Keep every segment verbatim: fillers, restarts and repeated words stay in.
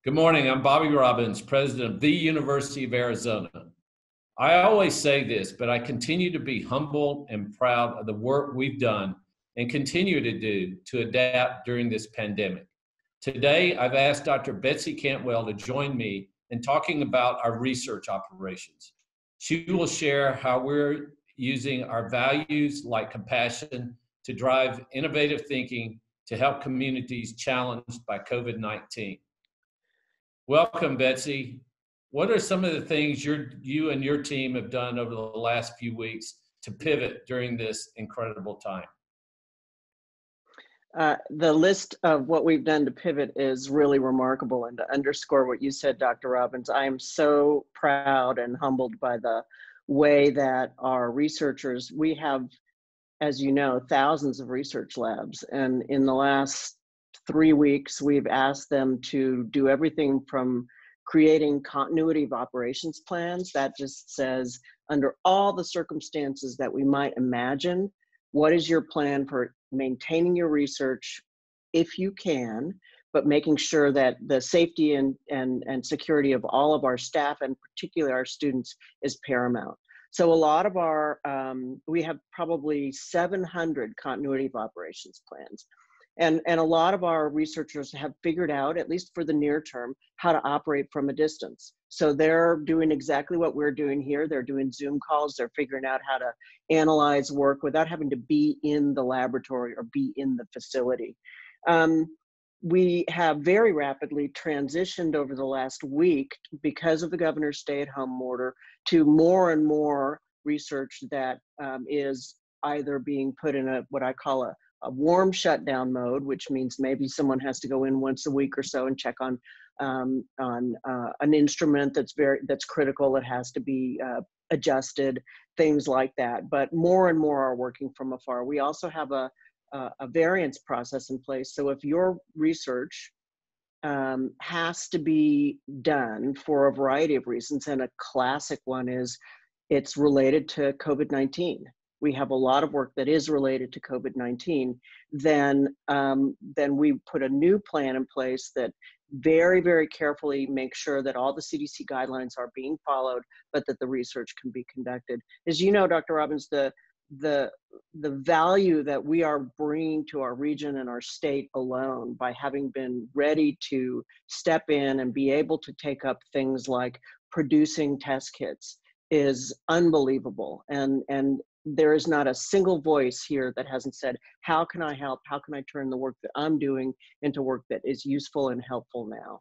Good morning. I'm Bobby Robbins, president of the University of Arizona. I always say this, but I continue to be humble and proud of the work we've done and continue to do to adapt during this pandemic. Today, I've asked Doctor Betsy Cantwell to join me in talking about our research operations. She will share how we're using our values like compassion to drive innovative thinking to help communities challenged by COVID nineteen. Welcome, Betsy. What are some of the things you're, you and your team have done over the last few weeks to pivot during this incredible time? Uh, the list of what we've done to pivot is really remarkable. And to underscore what you said, Doctor Robbins, I am so proud and humbled by the way that our researchers, we have, as you know, thousands of research labs. And in the last three weeks, we've asked them to do everything from creating continuity of operations plans. That just says, under all the circumstances that we might imagine, what is your plan for maintaining your research if you can, but making sure that the safety and, and, and security of all of our staff, and particularly our students, is paramount. So a lot of our, um, we have probably seven hundred continuity of operations plans. And, and a lot of our researchers have figured out, at least for the near term, how to operate from a distance. So they're doing exactly what we're doing here. They're doing Zoom calls. They're figuring out how to analyze work without having to be in the laboratory or be in the facility. Um, we have very rapidly transitioned over the last week, because of the governor's stay-at-home order, to more and more research that um, is either being put in a what I call a a warm shutdown mode, which means maybe someone has to go in once a week or so and check on um, on uh, an instrument that's very that's critical. It has to be uh, adjusted, things like that. But more and more are working from afar. We also have a a, a variance process in place. So if your research um, has to be done for a variety of reasons, and a classic one is it's related to COVID nineteen. We have a lot of work that is related to COVID nineteen, then, um, then we put a new plan in place that very, very carefully makes sure that all the C D C guidelines are being followed, but that the research can be conducted. As you know, Doctor Robbins, the, the, the value that we are bringing to our region and our state alone by having been ready to step in and be able to take up things like producing test kits is unbelievable. And, and there is not a single voice here that hasn't said, how can I help? How can I turn the work that I'm doing into work that is useful and helpful now?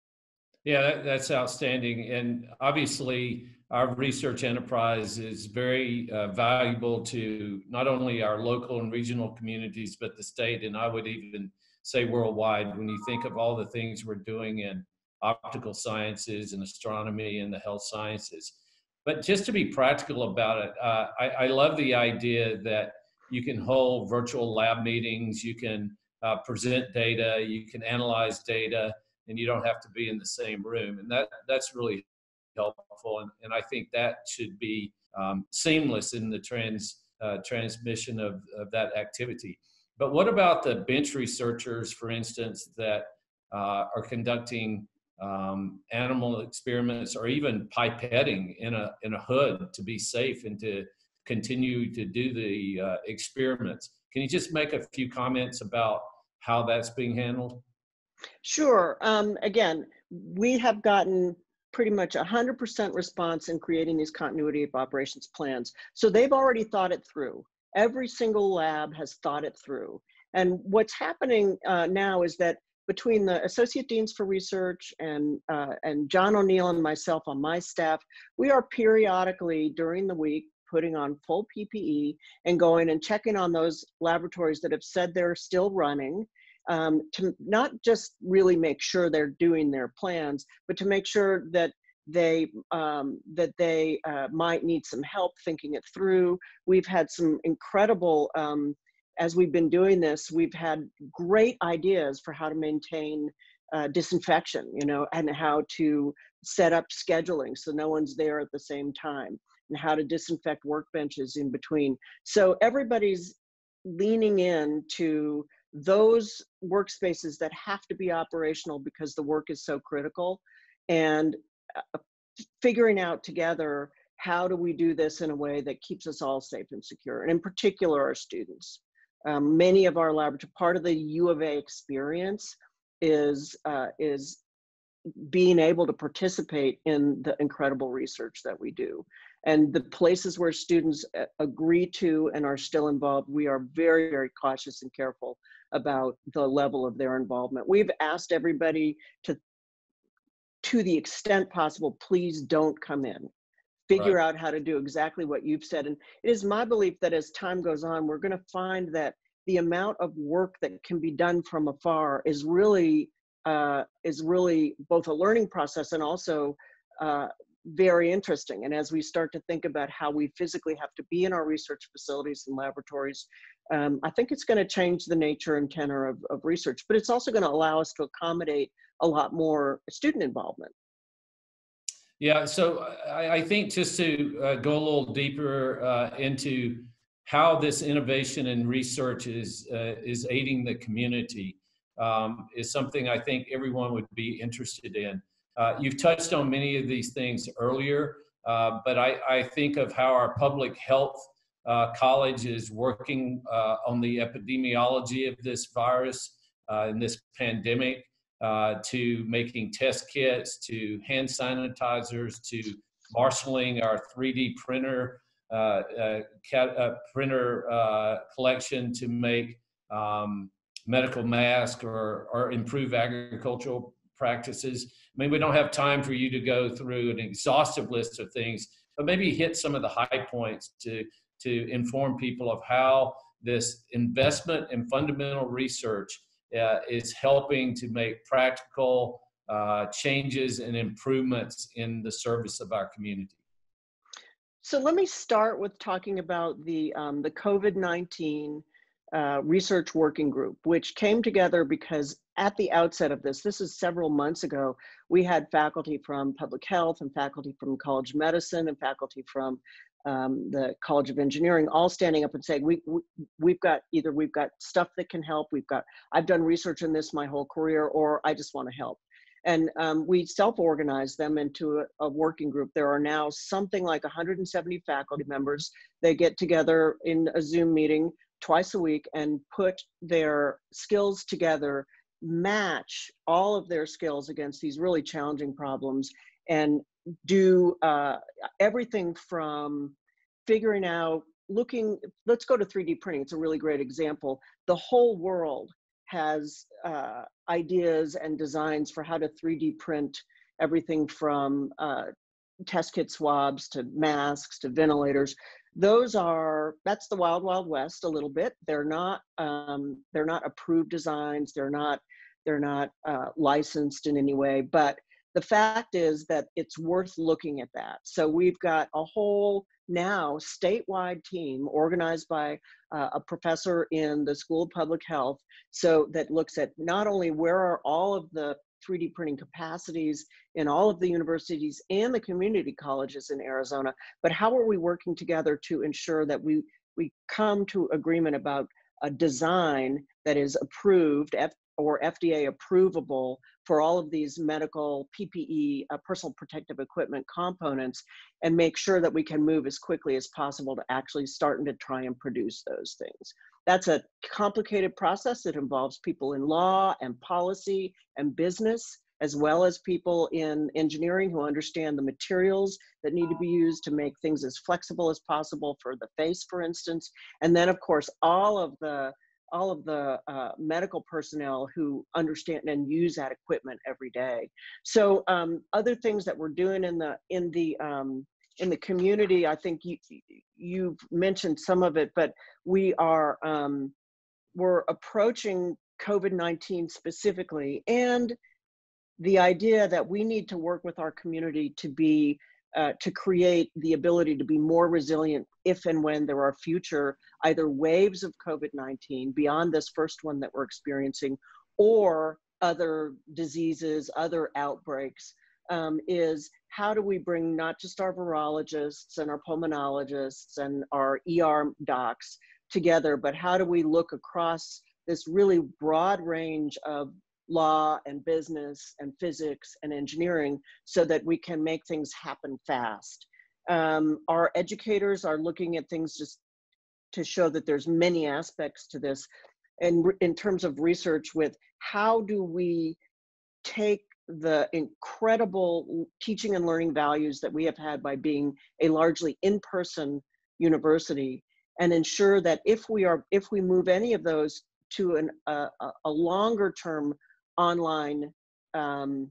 Yeah, that, that's outstanding. And obviously, our research enterprise is very uh, valuable to not only our local and regional communities, but the state, and I would even say worldwide, when you think of all the things we're doing in optical sciences and astronomy and the health sciences. But just to be practical about it, uh, I, I love the idea that you can hold virtual lab meetings, you can uh, present data, you can analyze data, and you don't have to be in the same room. And that that's really helpful. And, and I think that should be um, seamless in the trans uh, transmission of, of that activity. But what about the bench researchers, for instance, that uh, are conducting um, animal experiments, or even pipetting in a in a hood to be safe and to continue to do the uh, experiments? Can you just make a few comments about how that's being handled? Sure. Um, again, we have gotten pretty much one hundred percent response in creating these continuity of operations plans. So they've already thought it through. Every single lab has thought it through. And what's happening uh, now is that between the Associate Deans for Research and, uh, and John O'Neill and myself on my staff, we are periodically during the week putting on full P P E and going and checking on those laboratories that have said they're still running, um, to not just really make sure they're doing their plans, but to make sure that they, um, that they uh, might need some help thinking it through. We've had some incredible, um, as we've been doing this, we've had great ideas for how to maintain uh, disinfection, you know, and how to set up scheduling so no one's there at the same time, and how to disinfect workbenches in between. So everybody's leaning in to those workspaces that have to be operational because the work is so critical, and uh, figuring out together, how do we do this in a way that keeps us all safe and secure, and in particular our students. Um, many of our laboratory, part of the U of A experience is uh, is being able to participate in the incredible research that we do. And the places where students agree to and are still involved, we are very, very cautious and careful about the level of their involvement. We've asked everybody to, to the extent possible, please don't come in. Figure Right. out how to do exactly what you've said. And it is my belief that as time goes on, we're going to find that the amount of work that can be done from afar is really uh, is really both a learning process and also uh, very interesting. And as we start to think about how we physically have to be in our research facilities and laboratories, um, I think it's going to change the nature and tenor of, of research. But it's also going to allow us to accommodate a lot more student involvement. Yeah, so I, I think just to uh, go a little deeper uh, into how this innovation and research is uh, is aiding the community um, is something I think everyone would be interested in. Uh, you've touched on many of these things earlier, uh, but I, I think of how our public health uh, college is working uh, on the epidemiology of this virus uh, and this pandemic. Uh, to making test kits, to hand sanitizers, to marshaling our three D printer uh, uh, cat, uh, printer uh, collection to make um, medical masks or, or improve agricultural practices. I mean, we don't have time for you to go through an exhaustive list of things, but maybe hit some of the high points to, to inform people of how this investment in fundamental research Uh, is helping to make practical uh, changes and improvements in the service of our community. So let me start with talking about the, um, the COVID nineteen uh, research working group, which came together because at the outset of this, this is several months ago, we had faculty from public health and faculty from College of Medicine and faculty from um, the College of Engineering, all standing up and saying, we, we, we've got, either we've got stuff that can help, we've got, I've done research in this my whole career, or I just want to help. And um, we self-organized them into a, a working group. There are now something like one hundred seventy faculty members. They get together in a Zoom meeting twice a week and put their skills together, match all of their skills against these really challenging problems, and do uh, everything from figuring out, looking, let's go to three D printing. It's a really great example. The whole world has uh, ideas and designs for how to three D print everything from uh, test kit swabs to masks to ventilators. Those are, that's the wild, wild west a little bit. They're not, um, they're not approved designs. They're not, they're not uh, licensed in any way, but the fact is that it's worth looking at that. So we've got a whole now statewide team organized by uh, a professor in the School of Public Health, so that looks at not only where are all of the three D printing capacities in all of the universities and the community colleges in Arizona, but how are we working together to ensure that we, we come to agreement about a design that is approved F or F D A approvable for all of these medical P P E, uh, personal protective equipment components, and make sure that we can move as quickly as possible to actually starting to try and produce those things. That's a complicated process. It involves people in law and policy and business, as well as people in engineering who understand the materials that need to be used to make things as flexible as possible for the face, for instance. And then, of course, all of the all of the uh, medical personnel who understand and use that equipment every day. So um, other things that we're doing in the in the um, in the community, I think you you've mentioned some of it, but we are um, we're approaching COVID nineteen specifically, and the idea that we need to work with our community to be Uh, to create the ability to be more resilient if and when there are future either waves of COVID nineteen beyond this first one that we're experiencing, or other diseases, other outbreaks, um, is how do we bring not just our virologists and our pulmonologists and our E R docs together, but how do we look across this really broad range of law and business and physics and engineering so that we can make things happen fast. Um, our educators are looking at things just to show that there's many aspects to this. And in terms of research with how do we take the incredible teaching and learning values that we have had by being a largely in-person university and ensure that if we are, if we move any of those to an, uh, a longer term online um,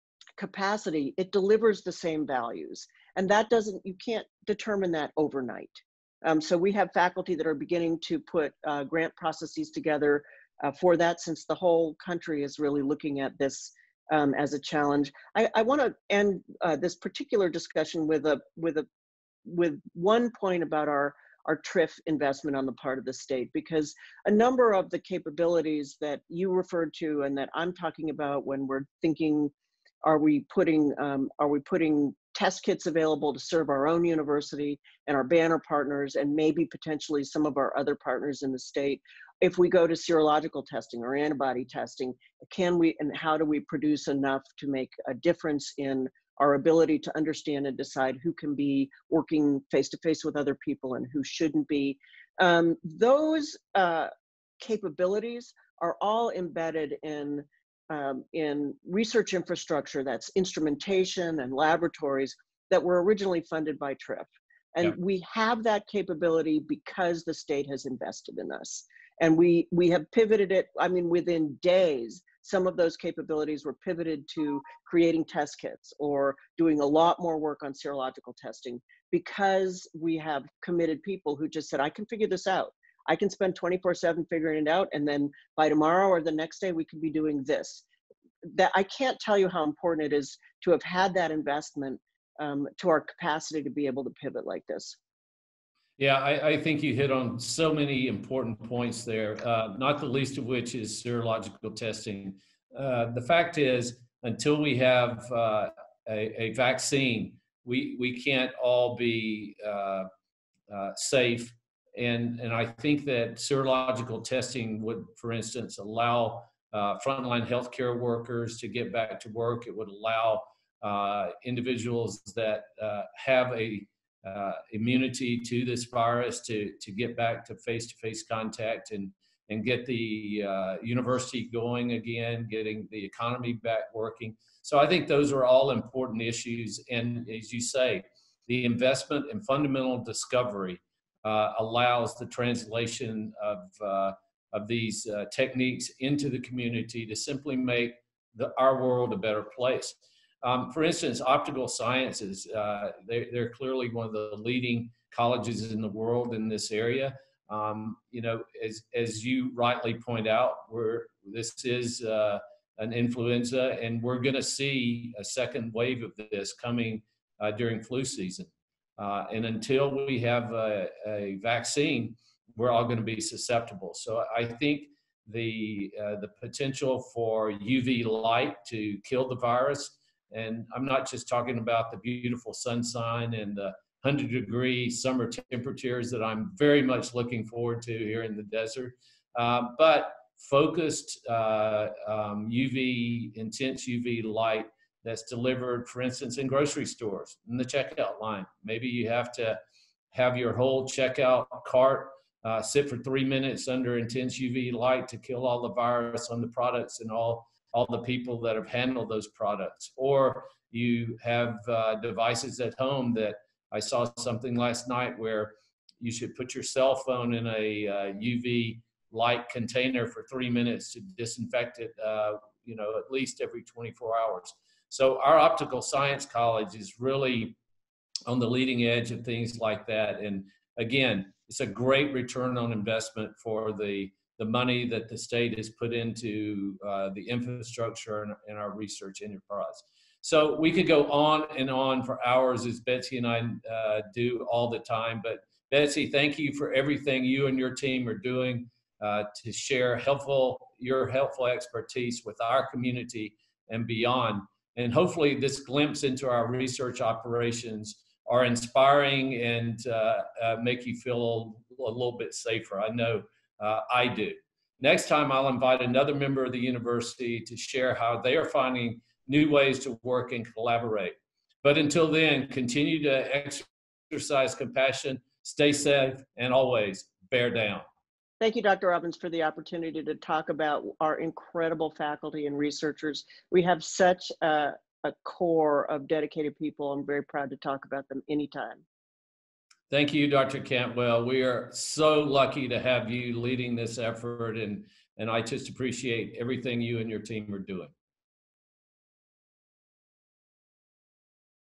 capacity, it delivers the same values. And that doesn't, you can't determine that overnight. Um, so we have faculty that are beginning to put uh, grant processes together uh, for that, since the whole country is really looking at this um, as a challenge. I, I want to end uh, this particular discussion with a with a with one point about our our T R I F investment on the part of the state, because a number of the capabilities that you referred to and that I'm talking about when we're thinking, are we putting um, are we putting test kits available to serve our own university and our banner partners and maybe potentially some of our other partners in the state? If we go to serological testing or antibody testing, can we and how do we produce enough to make a difference in our ability to understand and decide who can be working face-to-face with other people and who shouldn't be? Um, those uh, capabilities are all embedded in Um, in research infrastructure, that's instrumentation and laboratories that were originally funded by T R I F. And Yeah. we have that capability because the state has invested in us. And we, we have pivoted it, I mean, within days, some of those capabilities were pivoted to creating test kits or doing a lot more work on serological testing, because we have committed people who just said, I can figure this out. I can spend twenty-four seven figuring it out, and then by tomorrow or the next day, we could be doing this. That I can't tell you how important it is to have had that investment um, to our capacity to be able to pivot like this. Yeah, I, I think you hit on so many important points there, uh, not the least of which is serological testing. Uh, the fact is, until we have uh, a, a vaccine, we, we can't all be uh, uh, safe. And, and I think that serological testing would, for instance, allow uh, frontline healthcare workers to get back to work. It would allow uh, individuals that uh, have a uh, immunity to this virus to, to get back to face-to-face contact and, and get the uh, university going again, getting the economy back working. So I think those are all important issues. And as you say, the investment in fundamental discovery uh, allows the translation of, uh, of these uh, techniques into the community to simply make the, our world a better place. Um, for instance, optical sciences, uh, they, they're clearly one of the leading colleges in the world in this area. Um, you know, as, as you rightly point out, we're, this is uh, an influenza, and we're going to see a second wave of this coming uh, during flu season. Uh, and until we have a, a vaccine, we're all going to be susceptible. So I think the, uh, the potential for U V light to kill the virus, and I'm not just talking about the beautiful sunshine and the one hundred degree summer temperatures that I'm very much looking forward to here in the desert, uh, but focused uh, um, U V, intense U V light that's delivered, for instance, in grocery stores, in the checkout line. Maybe you have to have your whole checkout cart uh, sit for three minutes under intense U V light to kill all the virus on the products and all all the people that have handled those products. Or you have uh, devices at home that I saw something last night where you should put your cell phone in a uh, U V light container for three minutes to disinfect it, uh, you know, at least every twenty-four hours. So our optical science college is really on the leading edge of things like that. And again, it's a great return on investment for the the money that the state has put into uh, the infrastructure and, and our research enterprise. So we could go on and on for hours, as Betsy and I uh, do all the time. But Betsy, thank you for everything you and your team are doing uh, to share helpful, your helpful expertise with our community and beyond. And hopefully this glimpse into our research operations are inspiring and uh, uh, make you feel a, a little bit safer. I know Uh, I do. Next time, I'll invite another member of the university to share how they are finding new ways to work and collaborate. But until then, continue to exercise compassion, stay safe, and always bear down. Thank you, Doctor Robbins, for the opportunity to talk about our incredible faculty and researchers. We have such a, a core of dedicated people. I'm very proud to talk about them anytime. Thank you, Doctor Cantwell. We are so lucky to have you leading this effort, and, and I just appreciate everything you and your team are doing.